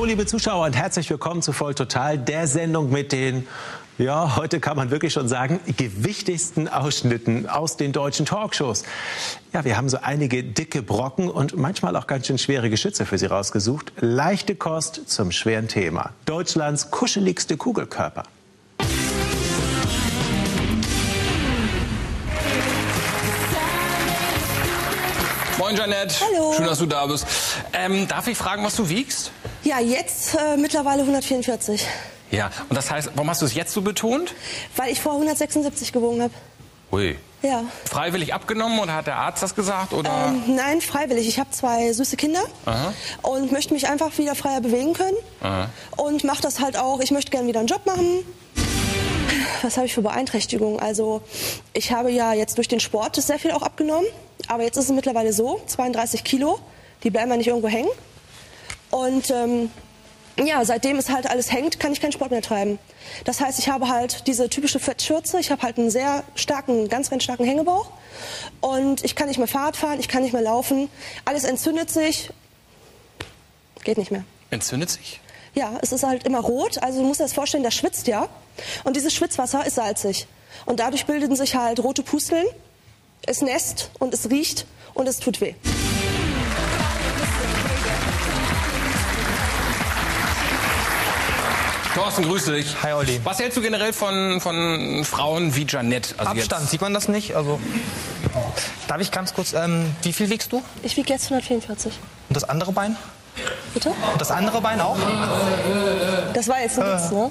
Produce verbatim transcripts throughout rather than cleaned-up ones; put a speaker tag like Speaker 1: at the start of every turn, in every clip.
Speaker 1: Hallo liebe Zuschauer und herzlich willkommen zu Voll Total, der Sendung mit den, ja, heute kann man wirklich schon sagen, gewichtigsten Ausschnitten aus den deutschen Talkshows. Ja, wir haben so einige dicke Brocken und manchmal auch ganz schön schwere Geschütze für Sie rausgesucht. Leichte Kost zum schweren Thema. Deutschlands kuscheligste Kugelkörper.
Speaker 2: Moin Jeanette,
Speaker 3: hallo.
Speaker 2: Schön, dass du da bist. Ähm, darf ich fragen, was du wiegst?
Speaker 3: Ja, jetzt äh, mittlerweile hundertvierundvierzig.
Speaker 2: Ja, und das heißt, warum hast du es jetzt so betont?
Speaker 3: Weil ich vor hundertsechsundsiebzig gewogen habe.
Speaker 2: Ui.
Speaker 3: Ja.
Speaker 2: Freiwillig abgenommen oder hat der Arzt das gesagt? Oder?
Speaker 3: Ähm, nein, freiwillig. Ich habe zwei süße Kinder. Aha. Und möchte mich einfach wieder freier bewegen können. Aha. Und mache das halt auch. Ich möchte gerne wieder einen Job machen. Was habe ich für Beeinträchtigungen? Also ich habe ja jetzt durch den Sport sehr viel auch abgenommen. Aber jetzt ist es mittlerweile so, zweiunddreißig Kilo, die bleiben ja nicht irgendwo hängen. Und ähm, ja, seitdem es halt alles hängt, kann ich keinen Sport mehr treiben. Das heißt, ich habe halt diese typische Fettschürze, ich habe halt einen sehr starken, ganz, ganz starken Hängebauch. Und ich kann nicht mehr Fahrrad fahren, ich kann nicht mehr laufen. Alles entzündet sich, geht nicht mehr.
Speaker 2: Entzündet sich?
Speaker 3: Ja, es ist halt immer rot, also du musst dir das vorstellen, das schwitzt ja. Und dieses Schwitzwasser ist salzig. Und dadurch bilden sich halt rote Pusteln. Es nässt und es riecht und es tut weh.
Speaker 2: Thorsten, grüß dich.
Speaker 4: Hi Olli.
Speaker 2: Was hältst du generell von, von Frauen wie Jeanette? Also
Speaker 4: Abstand,
Speaker 2: jetzt?
Speaker 4: sieht man das nicht? Also, darf ich ganz kurz, ähm, wie viel wiegst du?
Speaker 3: Ich wiege jetzt hundertvierundvierzig.
Speaker 4: Und das andere Bein?
Speaker 3: Bitte?
Speaker 4: Und das andere Bein auch?
Speaker 3: Das war jetzt ein Witz, ne?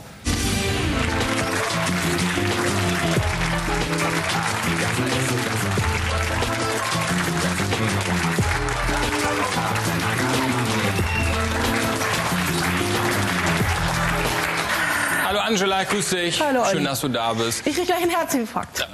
Speaker 2: Hallo Angela, grüß dich.
Speaker 5: Hallo,
Speaker 2: Schön,
Speaker 5: Olli.
Speaker 2: dass du da bist.
Speaker 5: Ich krieg gleich einen Herzinfarkt.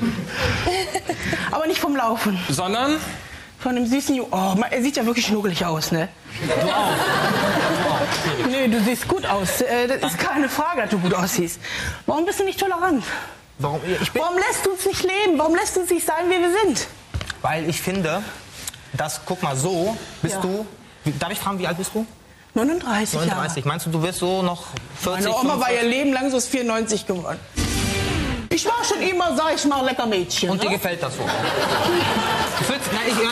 Speaker 5: Aber nicht vom Laufen.
Speaker 2: Sondern?
Speaker 5: Von dem süßen Jungen. Oh, man, er sieht ja wirklich schnuggelig aus, ne?
Speaker 4: Du auch.
Speaker 5: Nee, du siehst gut aus. Äh, das ist keine Frage, dass du gut aussiehst. Warum bist du nicht tolerant?
Speaker 4: Warum? Ich bin,
Speaker 5: Warum lässt du uns nicht leben? Warum lässt du uns nicht sein, wie wir sind?
Speaker 4: weil ich finde, dass, guck mal, so bist
Speaker 5: Ja.
Speaker 4: du, darf ich fragen, wie alt bist du?
Speaker 5: neununddreißig,
Speaker 4: neununddreißig. Meinst du, du wirst so noch vierzig,
Speaker 5: Meine Oma war ihr
Speaker 4: fünfundvierzig?
Speaker 5: Leben lang so ist vierundneunzig geworden. Ich war schon immer, sag ich mal, lecker Mädchen.
Speaker 4: Und dir
Speaker 5: ne?
Speaker 4: gefällt das so? Du fühlst, nein, ich, äh,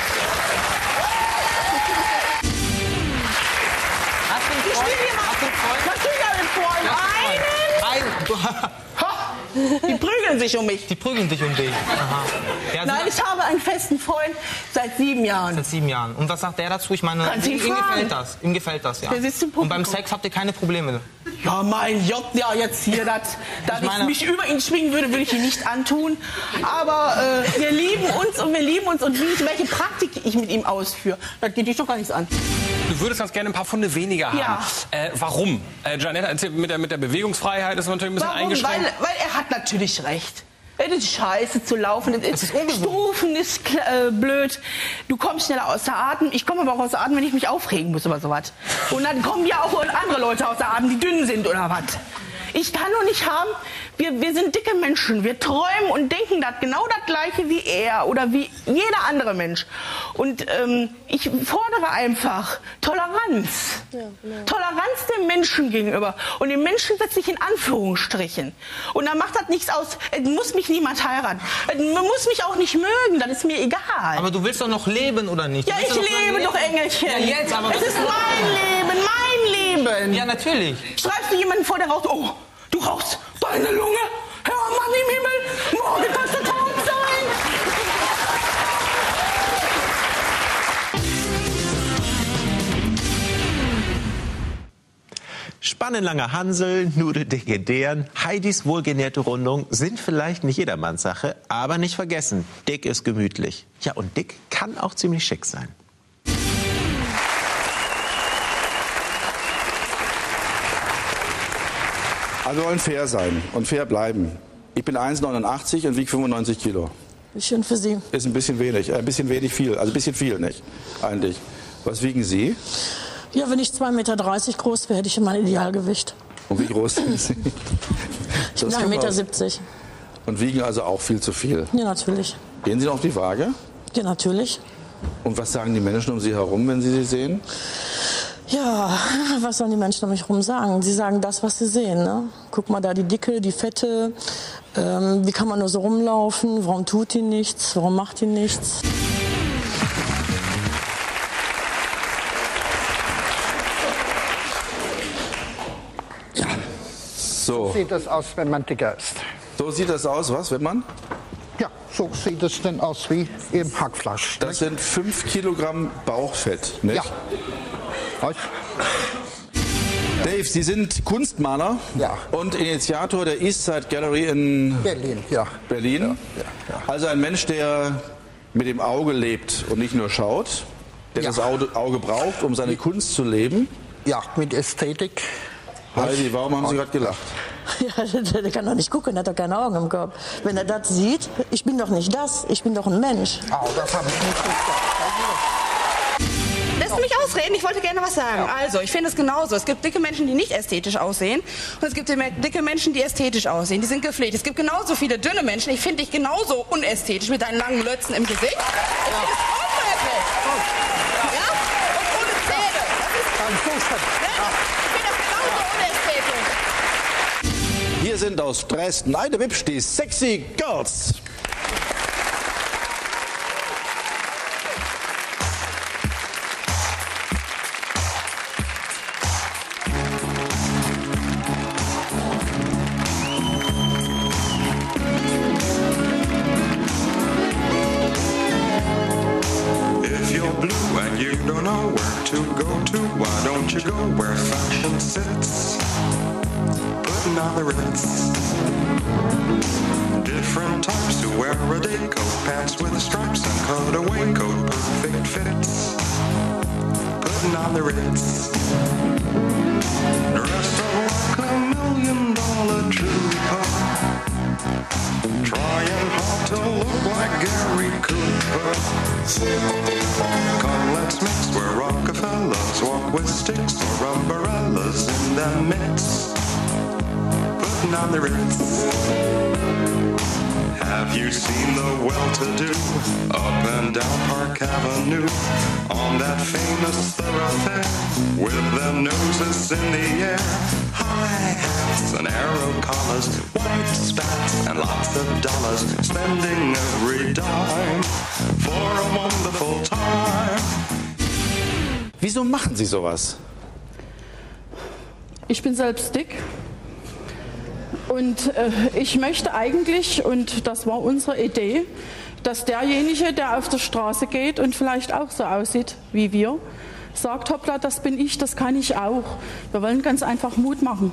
Speaker 4: hast du einen
Speaker 5: Ich
Speaker 4: Freund?
Speaker 5: will hier mal.
Speaker 4: Hast du einen Freund?
Speaker 5: Natürlich einen Freund. Einen.
Speaker 4: Ein, du,
Speaker 5: Ha! Die prügeln sich um mich.
Speaker 4: die prügeln dich um dich. Aha. Ja,
Speaker 5: Nein, ich habe einen festen Freund seit sieben Jahren.
Speaker 4: Seit sieben Jahren. Und was sagt der dazu? Ich meine,
Speaker 5: Kannst
Speaker 4: ihm,
Speaker 5: ihn
Speaker 4: ihm
Speaker 5: fragen.
Speaker 4: gefällt das. Ihm gefällt das, ja.
Speaker 5: Der sitzt im
Speaker 4: Und beim
Speaker 5: Publikum.
Speaker 4: Sex habt ihr keine Probleme.
Speaker 5: Ja, mein Gott, ja, jetzt hier, das, dass ich,
Speaker 4: meine-
Speaker 5: mich über ihn schwingen würde, würde ich ihn nicht antun. Aber äh, wir lieben uns und wir lieben uns. Und wie, welche Praktik ich mit ihm ausführe, das geht dich doch gar nichts an.
Speaker 2: Du würdest ganz gerne ein paar Pfunde weniger haben.
Speaker 5: Ja.
Speaker 2: Äh, warum? Äh, Jeanette, erzähl, mit der, mit der Bewegungsfreiheit ist man natürlich ein bisschen
Speaker 5: Warum?
Speaker 2: eingeschränkt.
Speaker 5: Weil, weil er hat natürlich recht. Es ist scheiße zu laufen, es ist,
Speaker 4: ist ungesund.
Speaker 5: Stufen ist äh, blöd, du kommst schneller aus der Atem. Ich komme aber auch aus der Atem, wenn ich mich aufregen muss oder sowas. Und dann kommen ja auch andere Leute aus der Atem, die dünn sind oder was. Ich kann nur nicht haben, wir, wir sind dicke Menschen, wir träumen und denken das genau das Gleiche wie er oder wie jeder andere Mensch. Und ähm, ich fordere einfach Toleranz.
Speaker 3: Ja, genau.
Speaker 5: Toleranz dem Menschen gegenüber. Und den Menschen setze ich in Anführungsstrichen. Und dann macht das nichts aus, es muss mich niemand heiraten. Man muss mich auch nicht mögen, das ist mir egal.
Speaker 4: Aber du willst doch noch leben, oder nicht? Du
Speaker 5: ja,
Speaker 4: willst
Speaker 5: ich
Speaker 4: doch noch
Speaker 5: lebe
Speaker 4: leben.
Speaker 5: doch, Engelchen.
Speaker 4: Ja, jetzt, aber
Speaker 5: es
Speaker 4: was
Speaker 5: ist
Speaker 4: ist
Speaker 5: mein Leben, mein Leben.
Speaker 4: Ja, natürlich.
Speaker 5: Schreibst du jemanden vor, der raucht, oh, du rauchst, deine Lunge, Herr Mann im Himmel, morgen kannst du tot sein.
Speaker 1: Spannenlange Hansel, nudeldicke Deren, Heidis wohlgenährte Rundung sind vielleicht nicht jedermanns Sache, aber nicht vergessen, dick ist gemütlich. Ja, und dick kann auch ziemlich schick sein.
Speaker 6: Also wir wollen fair sein und fair bleiben. Ich bin eins Komma neunundachtzig und wiege fünfundneunzig Kilo.
Speaker 7: Schön für Sie.
Speaker 6: Ist ein bisschen wenig, äh, ein bisschen wenig viel, also ein bisschen viel nicht, eigentlich. Was wiegen Sie?
Speaker 7: Ja, wenn ich zwei Meter dreißig groß wäre, hätte ich mein Idealgewicht.
Speaker 6: Und wie groß sind Sie?
Speaker 7: Ich bin ein Meter siebzig.
Speaker 6: Und wiegen also auch viel zu viel.
Speaker 7: Ja, natürlich.
Speaker 6: Gehen Sie noch auf die Waage?
Speaker 7: Ja, natürlich.
Speaker 6: Und was sagen die Menschen um Sie herum, wenn Sie sie sehen?
Speaker 7: Ja, was sollen die Menschen um mich herum sagen? Sie sagen das, was sie sehen. Ne? Guck mal da, die Dicke, die Fette. Ähm, wie kann man nur so rumlaufen? Warum tut die nichts? Warum macht die nichts?
Speaker 6: Ja. So.
Speaker 8: So sieht das aus, wenn man dicker ist.
Speaker 6: So sieht das aus, was, wenn man?
Speaker 8: Ja, so sieht es denn aus wie im Hackfleisch.
Speaker 6: Das sind fünf Kilogramm Bauchfett, nicht?
Speaker 8: Ja. Was?
Speaker 6: Dave, Sie sind Kunstmaler
Speaker 8: Ja.
Speaker 6: und Initiator der Eastside Gallery in
Speaker 8: Berlin, ja.
Speaker 6: Berlin.
Speaker 8: Ja, ja.
Speaker 6: Also ein Mensch, der mit dem Auge lebt und nicht nur schaut, der
Speaker 8: Ja.
Speaker 6: das Auge, Auge braucht, um seine Kunst zu leben.
Speaker 8: Ja, mit Ästhetik.
Speaker 6: Heidi, warum haben Sie gerade gelacht?
Speaker 7: Ja, der, der kann doch nicht gucken, der hat doch keine Augen im Kopf. Wenn er das sieht, ich bin doch nicht das, ich bin doch ein Mensch.
Speaker 8: Oh, das habe ich nicht gesagt.
Speaker 5: Lässt mich ausreden, ich wollte gerne was sagen. Also, ich finde es genauso. Es gibt dicke Menschen, die nicht ästhetisch aussehen. Und es gibt dicke Menschen, die ästhetisch aussehen. Die sind gepflegt. Es gibt genauso viele dünne Menschen. Ich finde dich genauso unästhetisch mit deinen langen Lötzen im Gesicht. Ich finde es unmöglich. Ja? Und ohne Zähne. Das ist, ich finde das genauso unästhetisch.
Speaker 6: Hier sind aus Dresden eine Wipsch, die Sexy Girls.
Speaker 9: Blue and you don't know where to go to, why don't you go where fashion sits, putting on the Ritz. Different types who wear a day coat, pants with stripes and cutaway coat, perfect fits, putting on the Ritz. Dressed up like a million dollar trooper, trying hard to look like Gary Cooper. Come, let's mix where Rockefellers walk with sticks or umbrellas in their midst, putting on the Ritz. Have you seen the well-to-do up and down Park Avenue on that famous thoroughfare with their noses in the air? High hats and arrow collars, white spats and lots of dollars, spending every dime for a wonderful time.
Speaker 6: Wieso machen Sie sowas?
Speaker 10: Ich bin selbst dick und äh, ich möchte eigentlich, und das war unsere Idee, dass derjenige, der auf der Straße geht und vielleicht auch so aussieht wie wir, sagt, hoppla, das bin ich, das kann ich auch. Wir wollen ganz einfach Mut machen.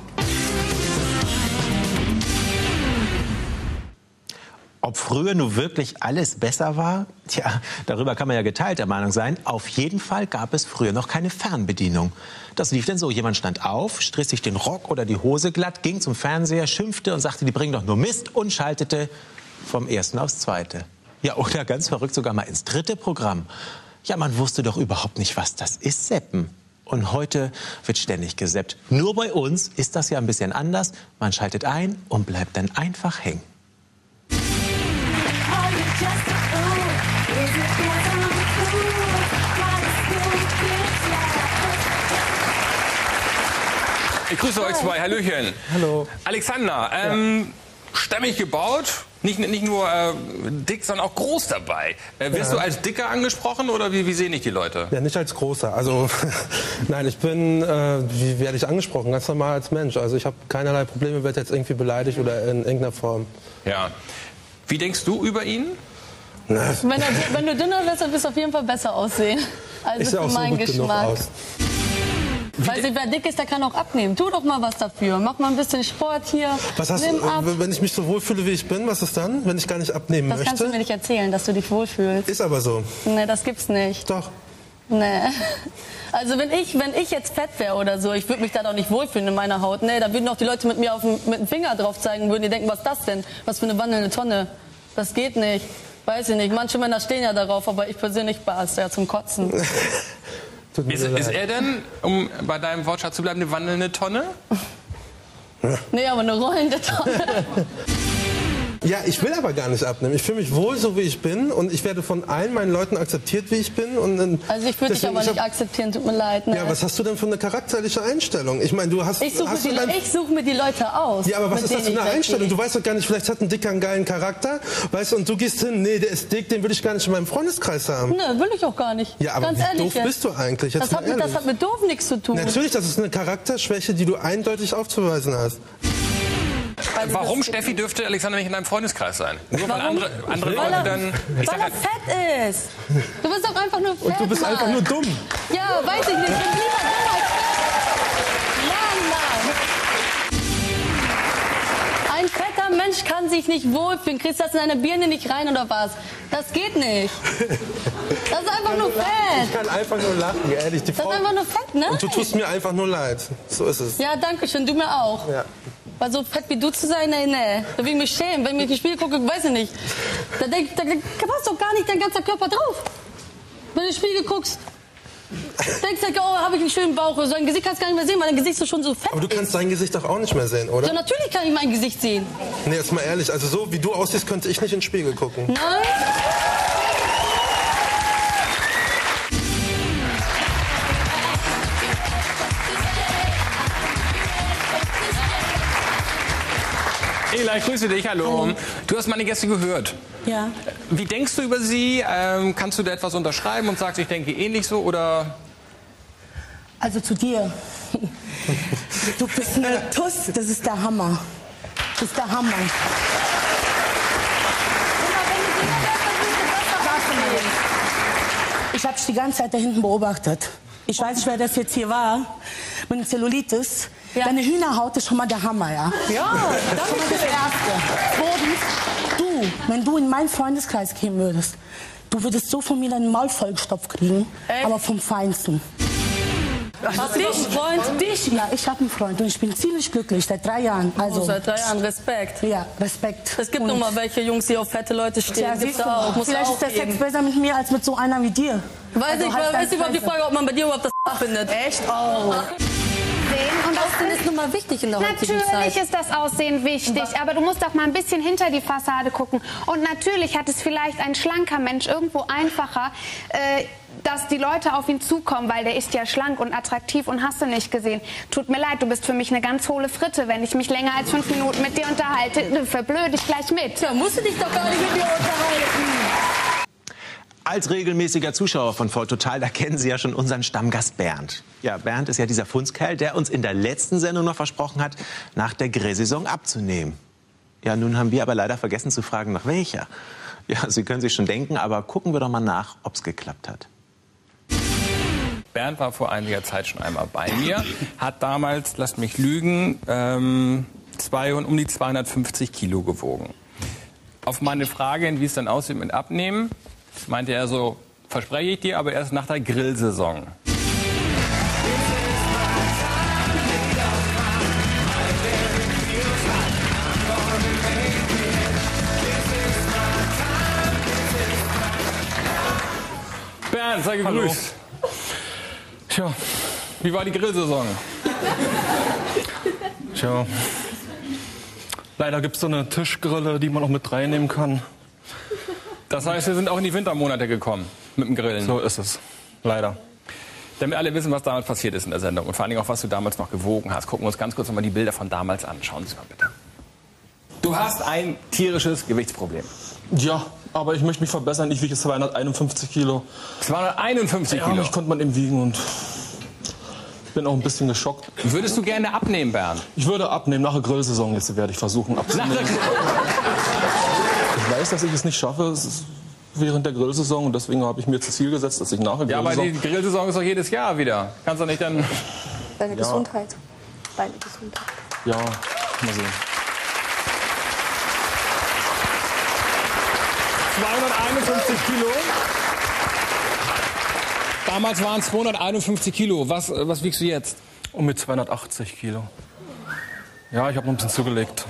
Speaker 1: Ob früher nun wirklich alles besser war? Tja, darüber kann man ja geteilter Meinung sein. Auf jeden Fall gab es früher noch keine Fernbedienung. Das lief denn so, jemand stand auf, strich sich den Rock oder die Hose glatt, ging zum Fernseher, schimpfte und sagte, die bringen doch nur Mist und schaltete vom ersten aufs zweite. Ja, oder ganz verrückt sogar mal ins dritte Programm. Ja, man wusste doch überhaupt nicht, was das ist, Seppen. Und heute wird ständig geseppt. Nur bei uns ist das ja ein bisschen anders. Man schaltet ein und bleibt dann einfach hängen.
Speaker 2: Ich grüße euch zwei. Hallöchen.
Speaker 4: Hallo.
Speaker 2: Alexander, ähm, stämmig gebaut, nicht, nicht nur äh, dick, sondern auch groß dabei. Äh, wirst
Speaker 11: Ja.
Speaker 2: du als Dicker angesprochen oder wie, wie sehen dich die Leute?
Speaker 11: Ja, nicht als Großer. Also, nein, ich bin, äh, wie werde ich angesprochen? Ganz normal als Mensch. Also ich habe keinerlei Probleme, werde jetzt irgendwie beleidigt oder in irgendeiner Form.
Speaker 2: Ja. Wie denkst du über ihn?
Speaker 11: Na,
Speaker 12: Wenn, er, wenn du dünner bist, dann wirst du auf jeden Fall besser aussehen. Also
Speaker 11: ich sehe
Speaker 12: für
Speaker 11: auch so
Speaker 12: meinen
Speaker 11: gut genug
Speaker 12: Geschmack.
Speaker 11: aus.
Speaker 12: Weil wer dick ist, der kann auch abnehmen. Tu doch mal was dafür. Mach mal ein bisschen Sport hier.
Speaker 11: Was hast
Speaker 12: Nimm
Speaker 11: du,
Speaker 12: ab.
Speaker 11: wenn ich mich so wohlfühle, wie ich bin, was ist dann, wenn ich gar nicht abnehmen
Speaker 12: Das kannst du
Speaker 11: möchte?
Speaker 12: mir nicht erzählen, dass du dich wohlfühlst.
Speaker 11: Ist aber so.
Speaker 12: Nee, das gibt's nicht.
Speaker 11: Doch.
Speaker 12: Nee. Also wenn ich, wenn ich jetzt fett wäre oder so, ich würde mich da doch nicht wohlfühlen in meiner Haut. Nee, da würden auch die Leute mit mir auf dem, mit dem Finger drauf zeigen, würden die denken, was ist das denn? Was für eine wandelnde Tonne. Das geht nicht. Weiß ich nicht. Manche Männer stehen ja darauf, aber ich persönlich bas ja zum Kotzen.
Speaker 2: Ist, ist er denn, um bei deinem Wortschatz zu bleiben, eine wandelnde Tonne?
Speaker 12: Nee, aber eine rollende Tonne.
Speaker 11: Ja, ich will aber gar nicht abnehmen. Ich fühle mich wohl, so wie ich bin. Und ich werde von allen meinen Leuten akzeptiert, wie ich bin. Und dann,
Speaker 12: also ich würde dich aber nicht
Speaker 11: hab,
Speaker 12: akzeptieren, tut mir leid. Ne?
Speaker 11: Ja, was hast du denn für eine charakterliche Einstellung? Ich meine, du hast...
Speaker 12: Ich suche
Speaker 11: hast
Speaker 12: mir,
Speaker 11: dein...
Speaker 12: such mir die Leute aus.
Speaker 11: Ja, aber was ist das für eine Einstellung? Du weißt doch gar nicht, vielleicht hat ein Dicker einen geilen Charakter. Weißt du, und du gehst hin, nee, der ist dick, den würde ich gar nicht in meinem Freundeskreis haben.
Speaker 12: Ne, will ich auch gar nicht.
Speaker 11: Ja, aber
Speaker 12: Ganz
Speaker 11: wie
Speaker 12: ehrlich,
Speaker 11: doof
Speaker 12: jetzt.
Speaker 11: bist du eigentlich? Jetzt
Speaker 12: Das hat, mit, das hat mit doof nichts zu tun.
Speaker 11: Natürlich, das ist eine Charakterschwäche, die du eindeutig aufzuweisen hast.
Speaker 2: Warum, Steffi, dürfte Alexander nicht in deinem Freundeskreis sein? Nur weil andere, andere
Speaker 12: weil
Speaker 2: Leute
Speaker 12: er,
Speaker 2: dann... Ich
Speaker 12: weil er fett ist. Du bist doch einfach nur fett,
Speaker 11: Und du bist
Speaker 12: Mann.
Speaker 11: einfach nur dumm.
Speaker 12: Ja, weiß ich nicht. Ich bin lieber dumm als fett. Mann, Mann. Ein fetter Mensch kann sich nicht wohlfühlen. Kriegst du das in deine Birne nicht rein oder was? Das geht nicht. Das ist einfach nur fett.
Speaker 11: Ich kann einfach nur lachen, ehrlich. Die
Speaker 12: Das
Speaker 11: Frau...
Speaker 12: ist einfach nur fett, ne?
Speaker 11: Und du tust mir einfach nur leid. So ist es.
Speaker 12: Ja, danke schön. Du mir auch.
Speaker 11: Ja.
Speaker 12: Weil so fett wie du zu sein, nee, nee. Da will ich mich schämen. Wenn ich die Spiegel gucke, weiß ich nicht. Da, denk, da, da passt doch gar nicht dein ganzer Körper drauf. Wenn du in den Spiegel guckst, denkst du, oh, habe ich einen schönen Bauch. So ein Gesicht kannst du gar nicht mehr sehen, weil dein Gesicht so schon so fett ist.
Speaker 11: Aber du kannst dein Gesicht doch auch nicht mehr sehen, oder?
Speaker 12: Ja, natürlich kann ich mein Gesicht sehen.
Speaker 11: Nee, jetzt mal ehrlich. Also so wie du aussiehst, könnte ich nicht in den Spiegel gucken.
Speaker 12: Nein.
Speaker 2: Ela, ich grüße dich, hallo. hallo. Du hast meine Gäste gehört.
Speaker 5: Ja.
Speaker 2: Wie denkst du über sie? Ähm, kannst du da etwas unterschreiben und sagst, ich denke ähnlich so, oder?
Speaker 5: Also zu dir. Du bist eine Tuss, das ist der Hammer. Das ist der Hammer. Ich habe dich die ganze Zeit da hinten beobachtet. Ich weiß nicht, wer das jetzt hier war. Mit dem Zellulitis. Ja. Deine Hühnerhaut ist schon mal der Hammer, ja?
Speaker 12: Ja,
Speaker 5: das ist das Erste. Zweitens, du, wenn du in meinen Freundeskreis gehen würdest, du würdest so von mir deinen Maul vollgestopft kriegen,
Speaker 12: Echt?
Speaker 5: aber vom Feinsten.
Speaker 12: Hast du dich, einen Freund?
Speaker 5: Dich? Ja, ich habe einen Freund und ich bin ziemlich glücklich, seit drei Jahren. Also,
Speaker 12: oh, seit drei Jahren, Respekt.
Speaker 5: Ja, Respekt.
Speaker 12: Es gibt noch mal welche Jungs, die auf fette Leute stehen.
Speaker 5: Ja,
Speaker 12: Gibt's
Speaker 5: siehst du,
Speaker 12: auch. Muss
Speaker 5: vielleicht
Speaker 12: auch
Speaker 5: ist der Sex
Speaker 12: geben.
Speaker 5: besser mit mir als mit so einer wie dir.
Speaker 12: Weiß
Speaker 5: Also
Speaker 12: ich,
Speaker 5: halt
Speaker 12: weiß ich überhaupt die
Speaker 5: Fresse.
Speaker 12: Frage, ob man bei dir überhaupt das findet.
Speaker 5: Echt? Oh.
Speaker 12: Und Aussehen ist nun mal wichtig in der heutigen Zeit.
Speaker 13: Natürlich ist das Aussehen wichtig, aber du musst doch mal ein bisschen hinter die Fassade gucken. Und natürlich hat es vielleicht ein schlanker Mensch irgendwo einfacher, äh, dass die Leute auf ihn zukommen, weil der ist ja schlank und attraktiv und hast du nicht gesehen. Tut mir leid, du bist für mich eine ganz hohle Fritte. Wenn ich mich länger als fünf Minuten mit dir unterhalte, verblöd ich gleich mit.
Speaker 12: Ja, musst du dich doch gar nicht mit dir unterhalten.
Speaker 1: Als regelmäßiger Zuschauer von Voll Total, da kennen Sie ja schon unseren Stammgast Bernd. Ja, Bernd ist ja dieser Funzkerl, der uns in der letzten Sendung noch versprochen hat, nach der Grillsaison abzunehmen. Ja, nun haben wir aber leider vergessen zu fragen, nach welcher. Ja, Sie können sich schon denken, aber gucken wir doch mal nach, ob es geklappt hat.
Speaker 2: Bernd war vor einiger Zeit schon einmal bei mir, hat damals, lasst mich lügen, ähm, zwei, um die zweihundertfünfzig Kilo gewogen. Auf meine Frage, wie es dann aussieht mit Abnehmen, meinte er so, verspreche ich dir, aber erst nach der Grillsaison. Bernd, sei gegrüßt. Tja, wie war die Grillsaison?
Speaker 14: Tja, leider gibt es so eine Tischgrille, die man auch mit reinnehmen kann.
Speaker 2: Das heißt, wir sind auch in die Wintermonate gekommen mit dem Grillen.
Speaker 14: So ist es, leider.
Speaker 2: Damit alle wissen, was damals passiert ist in der Sendung und vor allem auch, was du damals noch gewogen hast, gucken wir uns ganz kurz noch mal die Bilder von damals an. Schauen Sie mal bitte. Du hast ein tierisches Gewichtsproblem.
Speaker 14: Ja, aber ich möchte mich verbessern. Ich wiege zweihunderteinundfünfzig Kilo.
Speaker 2: zweihunderteinundfünfzig
Speaker 14: ja,
Speaker 2: Kilo?
Speaker 14: mich konnte man eben wiegen und bin auch ein bisschen geschockt.
Speaker 2: Würdest du gerne abnehmen, Bernd?
Speaker 14: Ich würde abnehmen. Nach der Grillsaison jetzt werde ich versuchen abzunehmen. Ich weiß, dass ich es nicht schaffe. Es ist während der Grillsaison und deswegen habe ich mir das Ziel gesetzt, dass ich nach der
Speaker 2: Ja, aber
Speaker 14: Grillsaison...
Speaker 2: die Grillsaison ist doch jedes Jahr wieder. Kannst du nicht dann...
Speaker 3: Deine
Speaker 14: Ja.
Speaker 3: Gesundheit. Deine Gesundheit.
Speaker 14: Ja, mal sehen.
Speaker 2: zweihunderteinundfünfzig Kilo. Damals waren es zweihunderteinundfünfzig Kilo. Was, was wiegst du jetzt?
Speaker 14: Und mit zweihundertachtzig Kilo. Ja, ich habe noch ein bisschen zugelegt.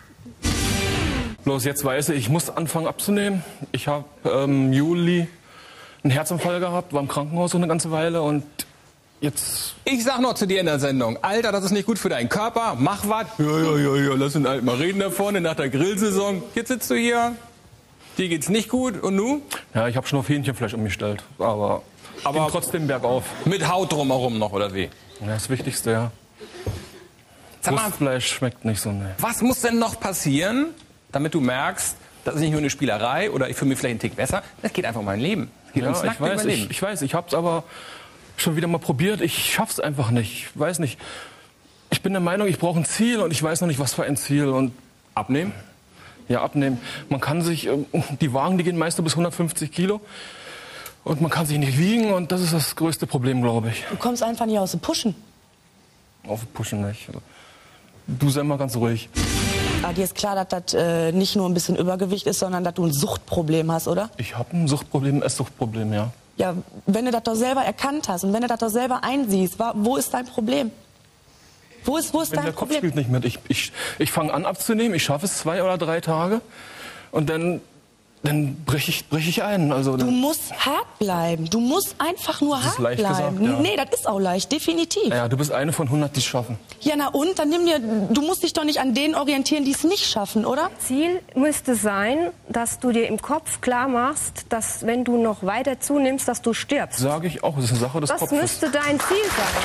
Speaker 14: Bloß jetzt weiß ich, ich muss anfangen abzunehmen. Ich habe ähm, im Juli einen Herzinfall gehabt, war im Krankenhaus so eine ganze Weile und jetzt...
Speaker 2: Ich sag noch zu dir in der Sendung, Alter, das ist nicht gut für deinen Körper, mach was. Ja, ja, ja, ja, lass uns halt mal reden da vorne nach der Grillsaison. Jetzt sitzt du hier, dir geht's nicht gut und nu?
Speaker 14: Ja, ich habe schon auf Hähnchenfleisch umgestellt, aber, aber ging trotzdem bergauf.
Speaker 2: Mit Haut drumherum noch, oder wie?
Speaker 14: Ja, das Wichtigste, ja. Brustfleisch schmeckt nicht so, ne.
Speaker 2: Was muss denn noch passieren, damit du merkst, das ist nicht nur eine Spielerei oder ich fühle mich vielleicht einen Tick besser, das geht einfach um mein Leben. Das geht
Speaker 14: Ja,
Speaker 2: ums
Speaker 14: ich
Speaker 2: nackte
Speaker 14: weiß,
Speaker 2: Überleben.
Speaker 14: ich, ich weiß, ich hab's aber schon wieder mal probiert. Ich schaff's einfach nicht. Ich weiß nicht. Ich bin der Meinung, ich brauche ein Ziel und ich weiß noch nicht, was für ein Ziel. Und
Speaker 2: abnehmen?
Speaker 14: Ja, abnehmen. Man kann sich, ähm, die Wagen, die gehen meist bis hundertfünfzig Kilo. Und man kann sich nicht wiegen und das ist das größte Problem, glaube ich.
Speaker 7: Du kommst einfach nicht aus dem Pushen.
Speaker 14: Auf Pushen nicht. Du sei mal ganz ruhig.
Speaker 7: Aber dir ist klar, dass das äh, nicht nur ein bisschen Übergewicht ist, sondern dass du ein Suchtproblem hast, oder?
Speaker 14: Ich habe ein Suchtproblem, ein Esssuchtproblem, ja.
Speaker 7: Ja, wenn du das doch selber erkannt hast und wenn du das doch selber einsiehst, wa- wo ist dein Problem? Wo ist, wo ist
Speaker 14: Wenn
Speaker 7: dein
Speaker 14: der Kopf
Speaker 7: Problem?
Speaker 14: spielt nicht mit. Ich, ich, ich fange an abzunehmen, ich schaffe es zwei oder drei Tage und dann, dann breche ich, brech ich ein. Also,
Speaker 7: Du
Speaker 14: dann,
Speaker 7: musst hart bleiben. Du musst einfach nur
Speaker 14: Das ist
Speaker 7: hart
Speaker 14: leicht
Speaker 7: bleiben.
Speaker 14: gesagt, ja.
Speaker 7: Nee, das ist auch leicht, definitiv.
Speaker 14: ja, du bist eine von hundert, die es schaffen.
Speaker 7: Ja, na und? Dann nimm dir, du musst dich doch nicht an denen orientieren, die es nicht schaffen, oder?
Speaker 15: Ziel müsste sein, dass du dir im Kopf klar machst, dass wenn du noch weiter zunimmst, dass du stirbst.
Speaker 14: Sage ich auch, das ist eine Sache des
Speaker 15: Das
Speaker 14: Kopfes.
Speaker 15: müsste dein Ziel sein.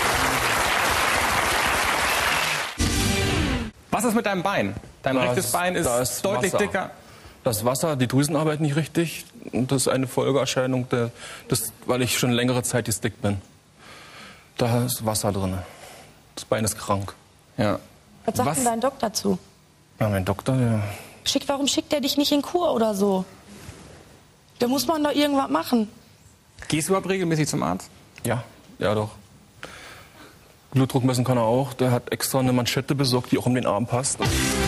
Speaker 2: Was ist mit deinem Bein? Dein
Speaker 14: Da
Speaker 2: rechtes
Speaker 14: ist-
Speaker 2: Bein ist,
Speaker 14: da ist
Speaker 2: deutlich
Speaker 14: Wasser.
Speaker 2: dicker.
Speaker 14: Das Wasser, die Drüsen arbeiten nicht richtig. Und das ist eine Folgeerscheinung, der, das, weil ich schon längere Zeit gestickt bin. Da ist Wasser drin. Das Bein ist krank.
Speaker 2: Ja.
Speaker 7: Was sagt
Speaker 14: Was?
Speaker 7: denn dein Doktor dazu?
Speaker 14: Ja, mein Doktor, der...
Speaker 7: Schick, warum schickt er dich nicht in Kur oder so? Da muss man doch irgendwas machen.
Speaker 2: Gehst du überhaupt regelmäßig zum Arzt?
Speaker 14: Ja, ja doch. Blutdruck messen kann er auch. Der hat extra eine Manschette besorgt, die auch um den Arm passt.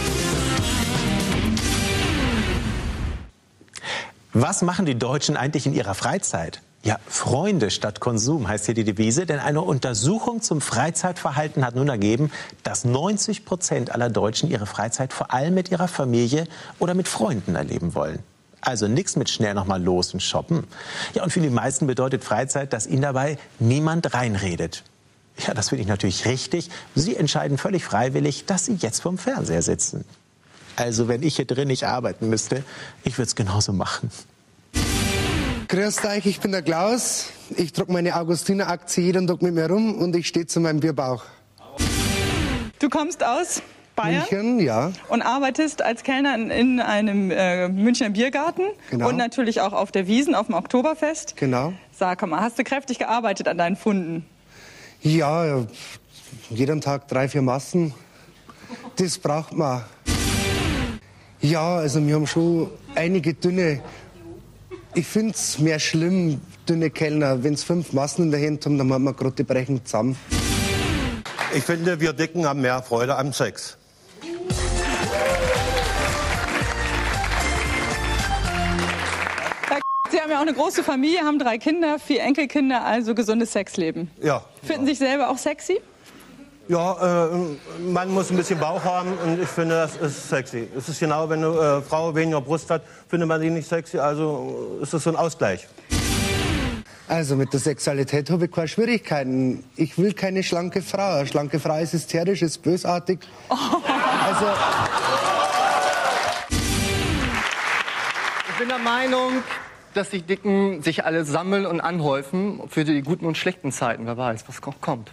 Speaker 1: Was machen die Deutschen eigentlich in ihrer Freizeit? Ja, Freunde statt Konsum heißt hier die Devise, denn eine Untersuchung zum Freizeitverhalten hat nun ergeben, dass neunzig Prozent aller Deutschen ihre Freizeit vor allem mit ihrer Familie oder mit Freunden erleben wollen. Also nichts mit schnell noch mal los und shoppen. Ja, und für die meisten bedeutet Freizeit, dass ihnen dabei niemand reinredet. Ja, das finde ich natürlich richtig. Sie entscheiden völlig freiwillig, dass sie jetzt vorm Fernseher sitzen. Also wenn ich hier drin nicht arbeiten müsste, ich würde es genauso machen.
Speaker 16: Grüß euch, ich bin der Klaus. Ich trage meine Augustiner-Aktie jeden Tag mit mir rum und ich stehe zu meinem Bierbauch.
Speaker 17: Du kommst aus Bayern
Speaker 16: München, ja.
Speaker 17: und arbeitest als Kellner in, in einem äh, Münchner Biergarten
Speaker 16: Genau.
Speaker 17: und natürlich auch auf der Wiesn, auf dem Oktoberfest.
Speaker 16: Genau.
Speaker 17: Sag mal, hast du kräftig gearbeitet an deinen Funden?
Speaker 16: Ja, ja, jeden Tag drei, vier Massen. Das braucht man. Ja, also wir haben schon einige dünne. Ich finde es mehr schlimm, dünne Kellner. Wenn es fünf Massen in der Hand haben, dann haben wir gerade die brechen zusammen.
Speaker 18: Ich finde, wir Dicken haben mehr Freude am Sex.
Speaker 17: Sie haben ja auch eine große Familie, haben drei Kinder, vier Enkelkinder, also gesundes Sexleben.
Speaker 18: Ja.
Speaker 17: Finden sich selber auch sexy?
Speaker 18: Ja, äh, man muss ein bisschen Bauch haben und ich finde, das ist sexy. Es ist genau, wenn eine äh, Frau weniger Brust hat, findet man die nicht sexy, also ist das so ein Ausgleich.
Speaker 16: Also mit der Sexualität habe ich keine Schwierigkeiten. Ich will keine schlanke Frau. Eine schlanke Frau ist hysterisch, ist bösartig. Also
Speaker 19: Ich bin der Meinung, dass die Dicken sich alle sammeln und anhäufen für die guten und schlechten Zeiten. Wer weiß, was noch kommt.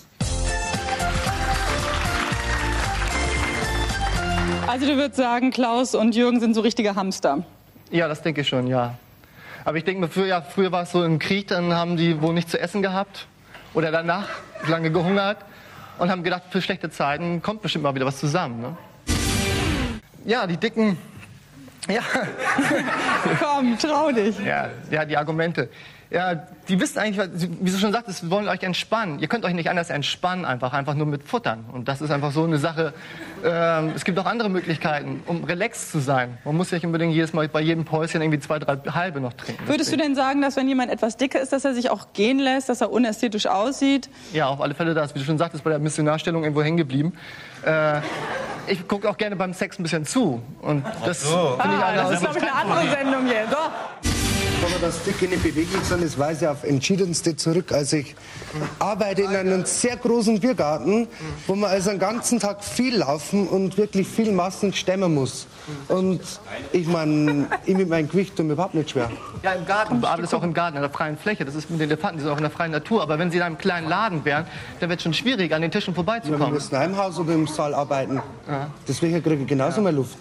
Speaker 17: Also du würdest sagen, Klaus und Jürgen sind so richtige Hamster.
Speaker 19: Ja, das denke ich schon, ja. Aber ich denke mir, früher, ja, früher war es so im Krieg, dann haben die wohl nichts zu essen gehabt. Oder danach lange gehungert und haben gedacht, für schlechte Zeiten kommt bestimmt mal wieder was zusammen. Ne? Ja, die Dicken. Ja.
Speaker 17: Komm, trau dich.
Speaker 19: Ja, ja, die Argumente. Ja, die wissen eigentlich, wie du schon sagtest, wir wollen euch entspannen. Ihr könnt euch nicht anders entspannen, einfach, einfach nur mit Futtern. Und das ist einfach so eine Sache. Ähm, es gibt auch andere Möglichkeiten, um relaxed zu sein. Man muss nicht unbedingt jedes Mal bei jedem Päuschen irgendwie zwei, drei halbe noch trinken.
Speaker 17: Würdest du denn sagen, dass wenn jemand etwas dicker ist, dass er sich auch gehen lässt, dass er unästhetisch aussieht?
Speaker 19: Ja, auf alle Fälle, das, wie du schon sagtest, bei der Missionarstellung irgendwo hängen geblieben. Äh, ich gucke auch gerne beim Sex ein bisschen zu. Und das
Speaker 17: So.
Speaker 19: finde ich
Speaker 17: Ah,
Speaker 19: eine
Speaker 17: das ist, glaube ich, eine andere Sendung hier. So.
Speaker 16: komme, dass Dicke nicht beweglich sind, das weise ich auf entschiedenste zurück. Also ich arbeite in einem sehr großen Biergarten, wo man also den ganzen Tag viel laufen und wirklich viel Massen stemmen muss. Und ich meine, ich mit meinem Gewicht tue mir überhaupt nicht schwer.
Speaker 19: Ja, im Garten. Du arbeitest auch im Garten, in der freien Fläche. Das ist mit den Elefanten, die sind auch in der freien Natur. Aber wenn sie in einem kleinen Laden wären, dann wird es schon schwierig, an den Tischen vorbeizukommen.
Speaker 16: Ja, wir müssen im Haus oder im Saal arbeiten. Ja. Deswegen kriege ich genauso mehr Luft.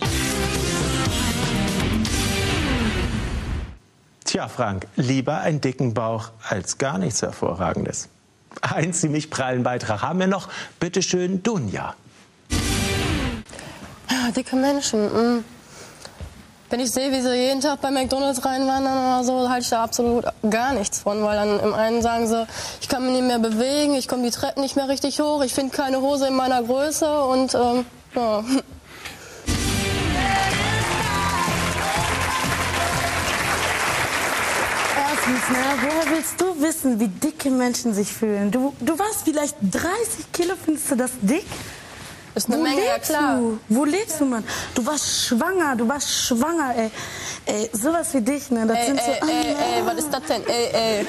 Speaker 1: Tja, Frank, lieber einen dicken Bauch als gar nichts Hervorragendes. Einen ziemlich prallen Beitrag haben wir noch. Bitte schön, Dunja.
Speaker 20: Ja, dicke Menschen. Mh. Wenn ich sehe, wie sie jeden Tag bei McDonald's reinwandern oder so, halte ich da absolut gar nichts von. Weil dann im einen sagen sie, ich kann mich nicht mehr bewegen, ich komme die Treppen nicht mehr richtig hoch, ich finde keine Hose in meiner Größe und ähm, ja.
Speaker 21: Erstens, ne, woher willst du wissen, wie dicke Menschen sich fühlen? Du, du warst vielleicht dreißig Kilo, findest du das dick?
Speaker 20: Ist eine
Speaker 21: Wo
Speaker 20: Menge, ja
Speaker 21: lebst
Speaker 20: klar.
Speaker 21: Du? Wo lebst du, Mann? Du warst schwanger, du warst schwanger, ey. Ey, sowas wie dich, ne? Das
Speaker 20: Ey,
Speaker 21: sind so,
Speaker 20: ey, ey, ey, was ist das denn? Ey, ey.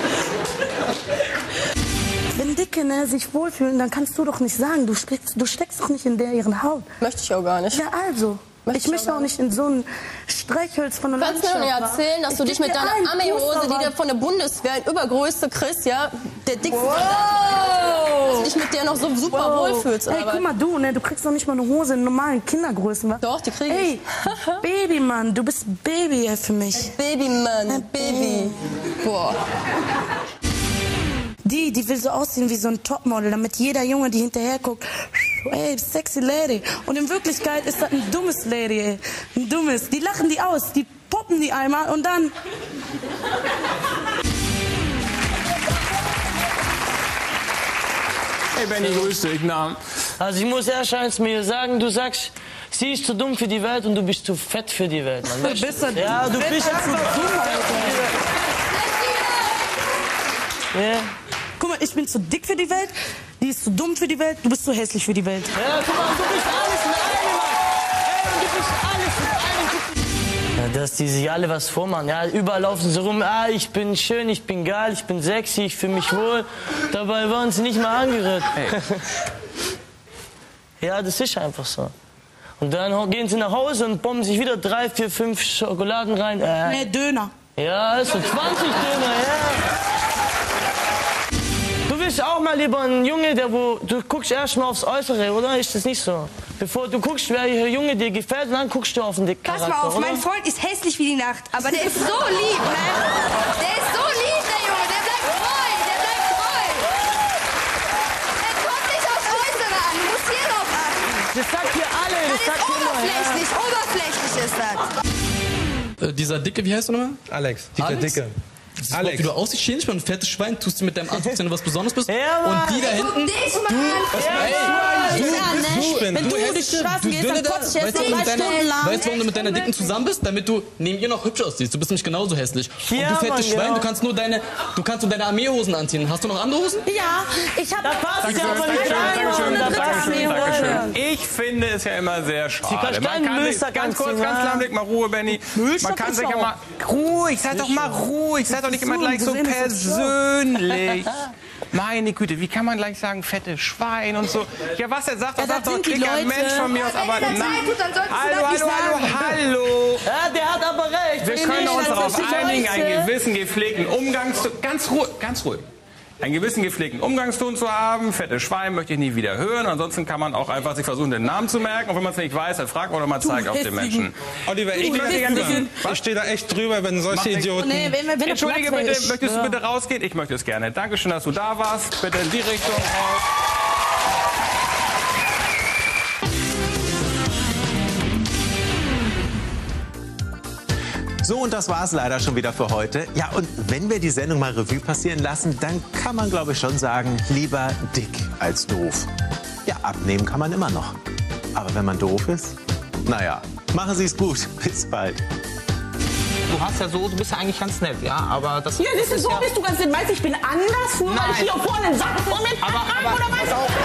Speaker 21: Wenn Dicke, ne, sich wohlfühlen, dann kannst du doch nicht sagen, du steckst, du steckst doch nicht in der ihren Haut.
Speaker 20: Möchte ich auch gar nicht.
Speaker 21: Ja, also.
Speaker 20: Möchte
Speaker 21: ich
Speaker 20: ich
Speaker 21: möchte
Speaker 20: auch
Speaker 21: auch nicht in so ein Streichholz von einer
Speaker 20: Du kannst mir doch nicht
Speaker 21: Landschaft,
Speaker 20: erzählen, dass
Speaker 21: Ich
Speaker 20: du dich
Speaker 21: geb
Speaker 20: mit
Speaker 21: dir
Speaker 20: deiner
Speaker 21: einen
Speaker 20: Armeehose, die
Speaker 21: Poster,
Speaker 20: dir von der Bundeswehr in Übergröße kriegst, ja, der dickste,
Speaker 21: Wow.
Speaker 20: dass du dich mit der noch so super
Speaker 21: Wow.
Speaker 20: wohlfühlst.
Speaker 21: Hey,
Speaker 20: aber-
Speaker 21: guck mal, du, ne, du kriegst doch nicht mal eine Hose in normalen Kindergrößen, wa?
Speaker 20: Doch, die krieg ich.
Speaker 21: Ey, Babymann, du bist Baby, ey, für mich.
Speaker 20: Babymann, Baby. Boah.
Speaker 21: Die, die will so aussehen wie so ein Topmodel, damit jeder Junge, die hinterher guckt, ey, sexy Lady. Und in Wirklichkeit ist das ein dummes Lady, ey. Ein dummes. Die lachen die aus, die poppen die einmal und dann...
Speaker 2: Hey Benny, grüß dich. Na?
Speaker 22: Also ich muss erst eins mir sagen, du sagst, sie ist zu dumm für die Welt und du bist zu fett für die Welt. Mann.
Speaker 21: Du bist so-
Speaker 22: ja, du
Speaker 21: Fett
Speaker 22: bist
Speaker 21: einfach
Speaker 22: zu dumm
Speaker 21: dumm,
Speaker 22: für die Welt. Ja.
Speaker 21: Guck mal, ich bin zu dick für die Welt, die ist zu dumm für die Welt, du bist zu hässlich für die Welt.
Speaker 22: Ja, guck mal, du bist alles in einem, Mann. Ey, und du bist alles in einem. Ja, dass die sich alle was vormachen. Ja, überall laufen sie rum. Ah, ich bin schön, ich bin geil, ich bin sexy, ich fühle mich wohl. Dabei waren sie nicht mal angerührt. Ja, das ist einfach so. Und dann gehen sie nach Hause und bomben sich wieder drei, vier, fünf Schokoladen rein. Äh.
Speaker 21: Nee, Döner.
Speaker 22: Ja, also zwanzig Döner, ja. Du bist auch mal lieber ein Junge, der wo du guckst erst mal aufs Äußere, oder? Ist das nicht so? Bevor du guckst, welcher Junge dir gefällt, und dann guckst du auf den dicken
Speaker 23: Pass
Speaker 22: Charakter,
Speaker 23: mal auf,
Speaker 22: oder?
Speaker 23: mein Freund ist hässlich wie die Nacht, aber der ist so lieb, ne? Der ist so lieb, der Junge, der bleibt treu, der bleibt treu. Der kommt nicht aufs Äußere an, du musst hier drauf achten.
Speaker 22: Das sagt ihr alle, das
Speaker 23: Das
Speaker 22: sagt
Speaker 23: ist
Speaker 22: ihr immer,
Speaker 23: oberflächlich,
Speaker 22: ja.
Speaker 23: oberflächlich ist das.
Speaker 24: Äh, dieser Dicke, wie heißt du nochmal?
Speaker 11: Alex, dieser
Speaker 24: Alex?
Speaker 11: Dicke.
Speaker 24: Siehst du
Speaker 11: Alex.
Speaker 24: überhaupt, wie du aussiehst, schäm dich mal, ein fettes Schwein, tust du mit deinem Anzug, wenn du was Besonderes bist.
Speaker 22: Ja, Mann.
Speaker 24: Und die da
Speaker 23: Ey, guck
Speaker 24: hinten,
Speaker 23: dich
Speaker 24: du,
Speaker 23: mal an.
Speaker 24: was,
Speaker 23: Ja,
Speaker 24: ey,
Speaker 23: Mann.
Speaker 24: du,
Speaker 23: Ja,
Speaker 24: bist
Speaker 23: ne?
Speaker 24: du,
Speaker 23: Wenn du
Speaker 24: hässliche,
Speaker 23: durch die Straßen gehst,
Speaker 24: dünne
Speaker 23: dann
Speaker 24: da-
Speaker 23: kotzt dich
Speaker 24: weißt du,
Speaker 23: erst
Speaker 24: warum
Speaker 23: zwei
Speaker 24: mit deiner-
Speaker 23: Stunden lang.
Speaker 24: weißt du, warum du mit deiner Dicken zusammen bist? Damit du neben ihr noch hübsch aussiehst. Du bist nämlich genauso hässlich. Und
Speaker 22: Ja,
Speaker 24: du fettes
Speaker 22: Mann,
Speaker 24: Schwein,
Speaker 22: genau.
Speaker 24: du kannst nur deine, du kannst nur deine Armeehosen anziehen. Hast du noch andere Hosen?
Speaker 21: Ja, ich hab...
Speaker 22: Da passt ja aber
Speaker 2: Dankeschön,
Speaker 22: nicht rein,
Speaker 2: Dankeschön,
Speaker 22: Mann, das
Speaker 2: Dankeschön,
Speaker 22: passt nicht rein.
Speaker 2: Dankeschön. Ich finde es ja immer sehr schade.
Speaker 22: kannst
Speaker 2: Man
Speaker 22: keinen
Speaker 2: kann sich,
Speaker 22: Müllsack
Speaker 2: ganz kurz,
Speaker 22: anziehen,
Speaker 2: ganz
Speaker 22: ja.
Speaker 2: klar, Blick mal Ruhe, Benny. Man kann sich ja mal ruhig, seid doch mal ruhig, seid doch nicht immer gleich so persönlich. Meine Güte, wie kann man gleich sagen, fette Schwein und so? Ja, was er sagt, das
Speaker 21: Ja,
Speaker 2: sagt
Speaker 21: das
Speaker 2: doch ein
Speaker 21: sind die
Speaker 2: dicker
Speaker 21: Leute.
Speaker 2: Mensch von mir aus,
Speaker 23: Ja,
Speaker 2: aber
Speaker 23: wenn er
Speaker 2: na,
Speaker 23: Zeit tut, dann solltest du
Speaker 2: hallo,
Speaker 23: das nicht
Speaker 2: hallo, hallo,
Speaker 23: sagen.
Speaker 2: hallo.
Speaker 22: Ja, der hat aber recht.
Speaker 2: Wir
Speaker 22: Ich
Speaker 2: können
Speaker 22: nicht,
Speaker 2: uns
Speaker 22: das
Speaker 2: darauf
Speaker 22: sind die
Speaker 2: einigen,
Speaker 22: Leute.
Speaker 2: einen gewissen gepflegten Umgangs... Ganz ruhig, ganz ruhig. Einen gewissen gepflegten Umgangston zu haben. Fette Schwein möchte ich nie wieder hören. Ansonsten kann man auch einfach sich versuchen, den Namen zu merken. Und wenn man es nicht weiß, dann fragt man oder mal zeigt auf den Menschen.
Speaker 11: Oliver, ich,
Speaker 2: Ich möchte
Speaker 11: bin
Speaker 2: gerne
Speaker 11: drüber.
Speaker 2: wissen,
Speaker 11: Ich stehe da echt drüber, wenn solche
Speaker 2: Mach nichts.
Speaker 11: Idioten...
Speaker 21: Nee, wenn, wenn
Speaker 2: Entschuldige
Speaker 21: Platz
Speaker 2: bitte,
Speaker 21: ist.
Speaker 2: möchtest du
Speaker 21: Ja.
Speaker 2: bitte rausgehen? Ich möchte es gerne. Dankeschön, dass du da warst. Bitte in die Richtung raus.
Speaker 1: So, und das war's leider schon wieder für heute. Ja, und wenn wir die Sendung mal Revue passieren lassen, dann kann man, glaube ich, schon sagen, lieber dick als doof. Ja, abnehmen kann man immer noch. Aber wenn man doof ist, naja, machen Sie es gut. Bis bald.
Speaker 4: Du hast ja so, du bist ja eigentlich ganz nett, ja, aber das...
Speaker 5: Ja, das ist so,
Speaker 4: ja,
Speaker 5: bist du ganz nett. Meinst du, ich bin anders, nur weil ich hier vorne einen Sack vor mir
Speaker 4: aber,
Speaker 5: trage,
Speaker 4: aber,
Speaker 5: oder was?
Speaker 4: pass auf,